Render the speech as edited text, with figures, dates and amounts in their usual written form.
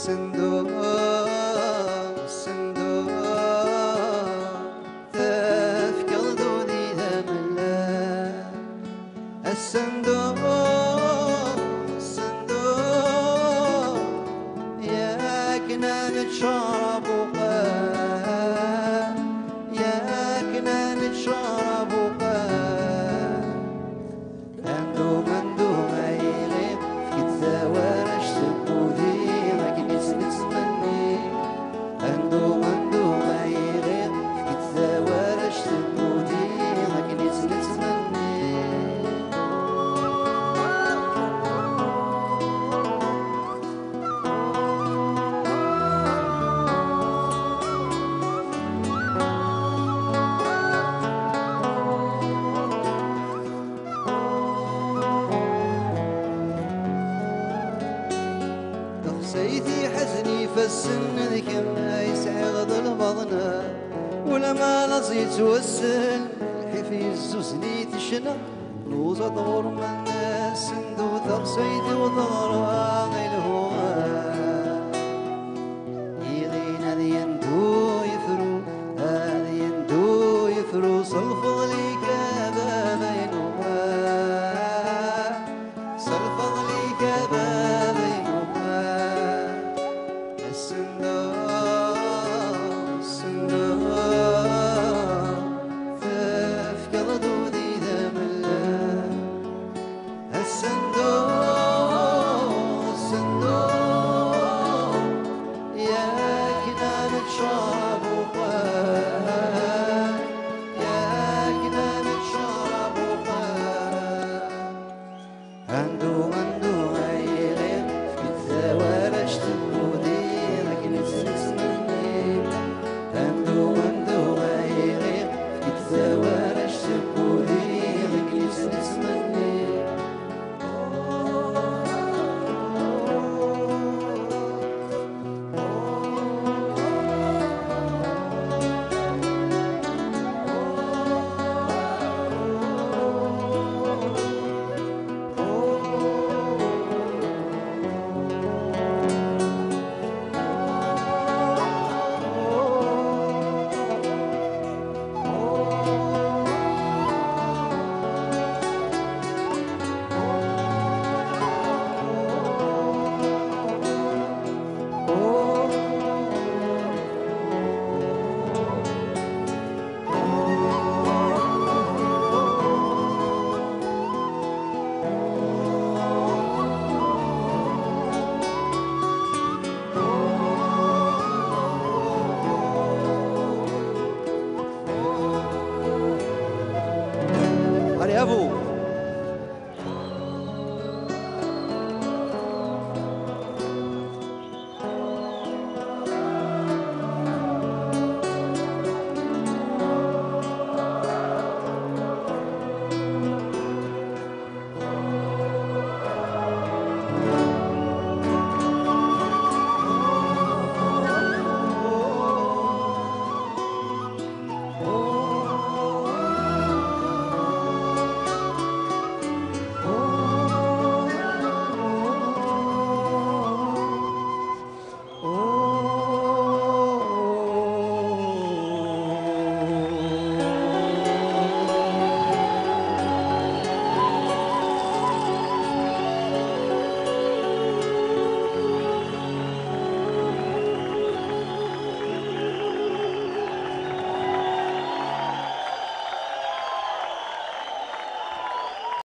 صندوق صندوق تفكر دوني ذملا الصندوق الصندوق ياكنا نتشرب وقاه ياكنا نتشرب وقاه عنده مندو ما يغيب في الزوارش تبودي لكن يسنتمني عنده مندو ما يغيب في الزوارش تبودي لكن يسنتمني سيدي حزني فالسن ذكر يسعى غض البضنة ولما نصيت توسل الحفي الزوزني تشنى نوزة دور من السندو ثق سيدي وضغرها غيلهوها يغينا ذي يندو يفرو هذي يندو يفرو صلفض لي كذا بينهما صلفض لي كذا Allez, à vous.